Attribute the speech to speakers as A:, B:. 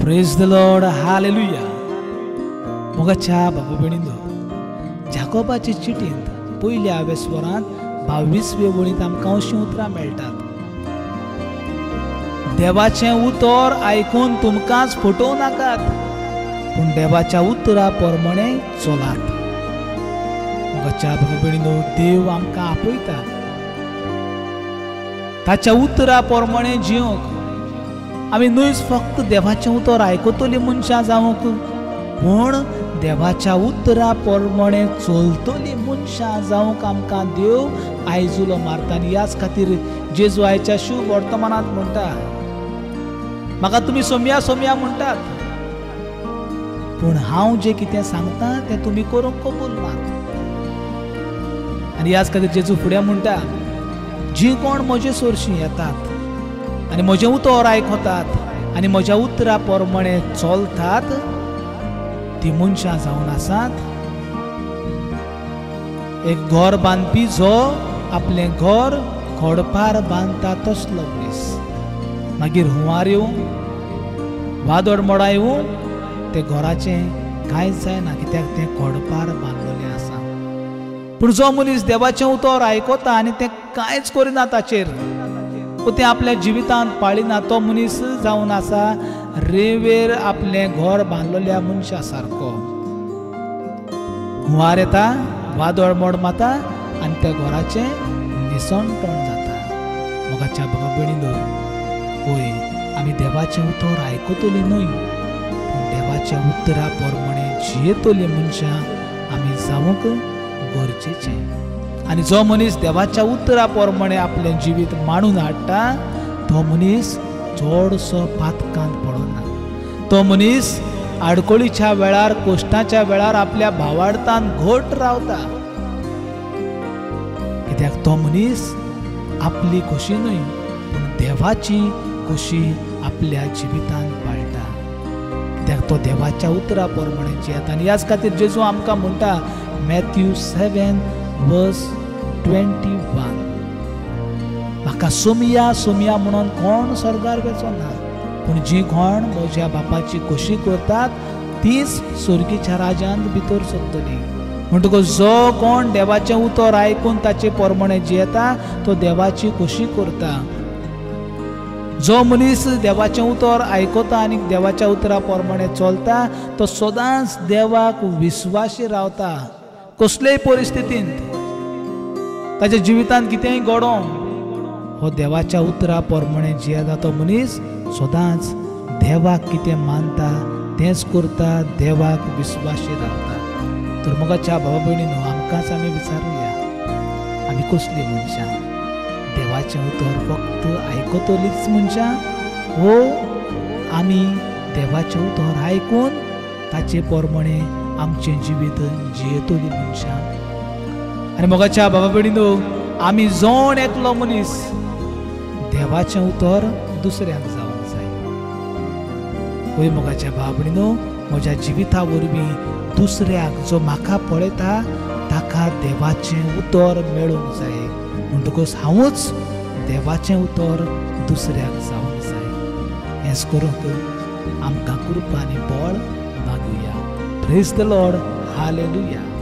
A: Praise the lord, hallelujah. मोगाच्या बाबा भयणींनो, जाकोबाचे चिठींत पयल्या वेस्वरांत 22वे वळींत आमकां अशीं उतरां मेळटात. देवाचें उतर आयकून तुमकांच फटोव नाकात, पूण देवाच्या उतरा प्रमाणे चलात. मोगाच्या बाबा भयणींनो, देव आमकां आपयता ताच्या उतरा प्रमाणे जियोंक. आमी न्हयच फक्त देवाचें उतर आयकतलीं मनशां जावंक, पूण देवाच्या उतरा प्रमाणे चलतलीं मनशां जावंक आमकां देव आयजुलो मारता. आनी ह्याच खातीर जेजू आयच्या शुभ वर्तमानांत म्हणटा, म्हाका तुमी सोमया सोमया म्हणटात, पूण हांव जें कितें सांगता तें तुमी करूंक कबूल नात. आनी ह्याच खातीर जेजू फुडें म्हणटा, जीं कोण म्हजे सोरशीं येतात आनी म्हजें उतर आयकतात आनी म्हज्या उतरा प्रमाणे चलतात, ती मनशां जावन आसात एक घर बांदपी जो आपलें घर खोडपार बांदता तसलो मनीस. मागीर हुंवार येवं वादळ मोडा येवं ते घराचें कांयच जायना, कित्याक तें खोडपार बांदलेलें आसा. पूण जो मनीस देवाचें उतर आयकता आनी तें कांयच करिना ताचेर, तें आपल्या जिवितांत पाळिना, तो मनीस जावन आसा रेंवेर आपलें घर बांदलेल्या मनशा सारको. हुंवार येता, वादळ मोड माता आनी त्या घराचें निसणटण जाता. मोगाच्या बाबा भयणींनो, होय, आमी देवाचें उतर आयकतलीं न्हय, पूण देवाच्या उतरा प्रमाणे जियेतलीं मनशां आमी जावंक गरजेचें. आनी जो मनीस देवाच्या उतरा प्रमाणे आपलें जिवीत मांडून हाडटा, तो मनीस चडसो पातकांत पडना. तो मनीस आडकोळीच्या वेळार, कोश्टाच्या वेळार आपल्या भावार्थान घट रावता, कित्याक तो मनीस आपली खोशी न्हय, पूण देवाची खोशी आपल्या जिवितांत पाळटा, कित्याक तो देवाच्या उतरा प्रमाणे जियेता. आनी ह्याच खातीर जेजू आमकां म्हणटा, मॅथ्यू 7:21, म्हाका सोमया सोमया म्हणून कोण स्वर्गार वेचो ना, पूण जीं कोण म्हज्या बापाची खोशी करतात तीच स्वर्गीच्या राज्यांत भितर सरतलीं. म्हणटकच जो कोण देवाचें उतर आयकून ताचे प्रमाणे जियेता, तो देवाची खोशी करता. जो मनीस देवाचें उतर आयकता आनी देवाच्या उतरा प्रमाणे चलता, तो सदांच देवाक विस्वासी रावता. कसलेय परिस्थितींत ताच्या जिवितांत कितेंय घडों, हो देवाच्या उतरा प्रमाणे जियेता तो मनीस सदांच देवाक कितें मानता तेंच करता, देवाक विस्वासी रावता. तर मोगाच्या भावा भयणींनो, आमकांच आमी विचारुया, आमी कसलीं मनशां? देवाचें उतर फक्त आयकतलींच मनशां, वो आमी देवाचें उतर आयकून ताचे प्रमाणे आमचें जिवीत जियेतलीं मनशां? आनी मोगाच्या भावा भयणींनो, आमी जोण एकलो मनीस देवाचें उतर दुसऱ्यांक जावंक जाय. वय मोगाच्या भावा भयणींनो, म्हज्या जिविता वरवीं दुसऱ्याक, जो म्हाका पळयता ताका देवाचें उतर मेळूंक जाय. म्हणटकच हांवूच देवाचें उतर दुसऱ्याक जावंक जाय. हेंच करूंक आमकां कृपा आनी बळ मागुया. Praise the lord, hallelujah.